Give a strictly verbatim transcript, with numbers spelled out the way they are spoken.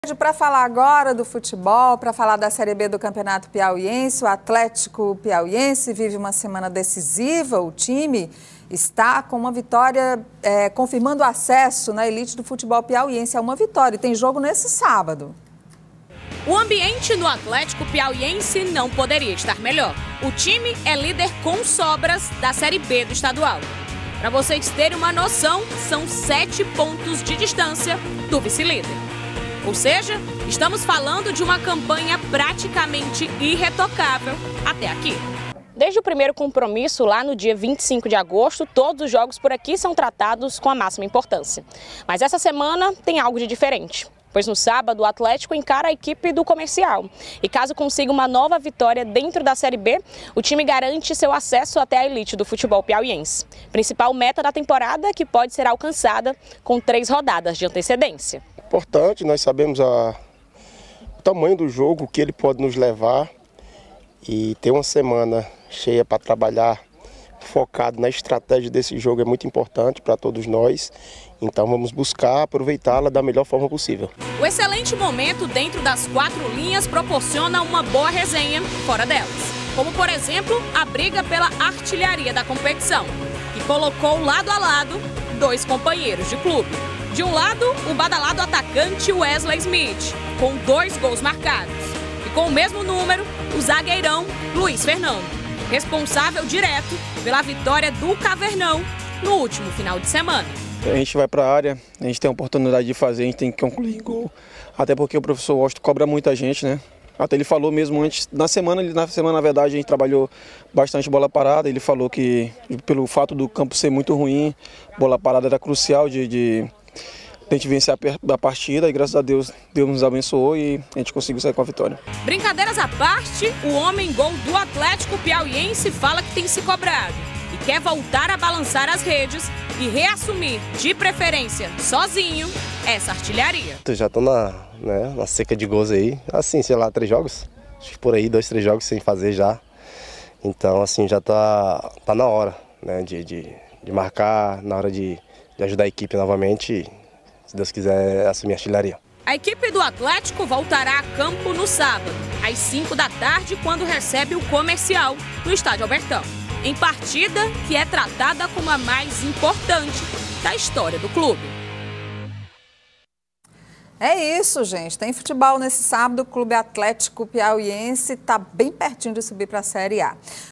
Para falar agora do futebol, para falar da Série B do Campeonato Piauiense, o Atlético Piauiense vive uma semana decisiva. O time está com uma vitória, é, confirmando o acesso na elite do futebol piauiense. É uma vitória e tem jogo nesse sábado. O ambiente no Atlético Piauiense não poderia estar melhor. O time é líder com sobras da Série B do estadual. Para vocês terem uma noção, são sete pontos de distância do vice-líder. Ou seja, estamos falando de uma campanha praticamente irretocável até aqui. Desde o primeiro compromisso, lá no dia vinte e cinco de agosto, todos os jogos por aqui são tratados com a máxima importância. Mas essa semana tem algo de diferente, pois no sábado o Atlético encara a equipe do Comercial. E caso consiga uma nova vitória dentro da Série B, o time garante seu acesso até a elite do futebol piauiense. Principal meta da temporada que pode ser alcançada com três rodadas de antecedência. Importante, nós sabemos a, o tamanho do jogo, o que ele pode nos levar, e ter uma semana cheia para trabalhar focado na estratégia desse jogo é muito importante para todos nós, então vamos buscar aproveitá-la da melhor forma possível. O excelente momento dentro das quatro linhas proporciona uma boa resenha fora delas, como por exemplo a briga pela artilharia da competição, que colocou lado a lado dois companheiros de clube. De um lado, o badalado atacante Wesley Smith, com dois gols marcados. E com o mesmo número, o zagueirão Luiz Fernando, responsável direto pela vitória do Cavernão no último final de semana. A gente vai para a área, a gente tem a oportunidade de fazer, a gente tem que concluir em gol. Até porque o professor Washington cobra muita gente, né? Até ele falou mesmo antes, na semana, na semana, na verdade, a gente trabalhou bastante bola parada. Ele falou que, pelo fato do campo ser muito ruim, bola parada era crucial de... de a gente vencer a partida e graças a Deus, Deus nos abençoou e a gente conseguiu sair com a vitória. Brincadeiras à parte, o homem gol do Atlético Piauiense fala que tem se cobrado e quer voltar a balançar as redes e reassumir, de preferência, sozinho, essa artilharia. Eu já estou na, né, na seca de gols aí, assim, sei lá, três jogos, acho que por aí, dois, três jogos sem fazer já. Então, assim, já tá, tá na hora, né, de, de, de marcar, na hora de, de ajudar a equipe novamente. Se Deus quiser, assumir a artilharia. A equipe do Atlético voltará a campo no sábado, às cinco da tarde, quando recebe o Comercial no Estádio Albertão. Em partida que é tratada como a mais importante da história do clube. É isso, gente. Tem futebol nesse sábado. O Clube Atlético Piauiense está bem pertinho de subir para a Série A.